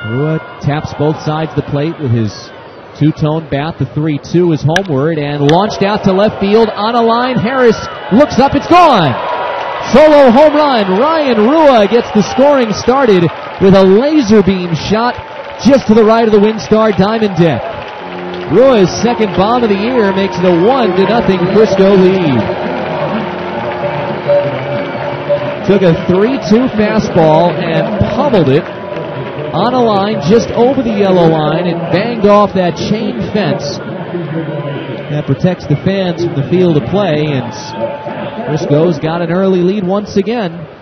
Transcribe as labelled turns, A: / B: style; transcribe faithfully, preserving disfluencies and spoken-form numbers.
A: Rua taps both sides of the plate with his two-tone bat. The three two is homeward and launched out to left field on a line. Harris looks up, it's gone! Solo home run. Ryan Rua gets the scoring started with a laser beam shot just to the right of the WinStar Diamond deck. Rua's second bomb of the year makes it a one to nothing Frisco lead. Took a three two fastball and pummeled it on a line just over the yellow line and banged off that chain fence that protects the fans from the field of play, and Frisco's got an early lead once again.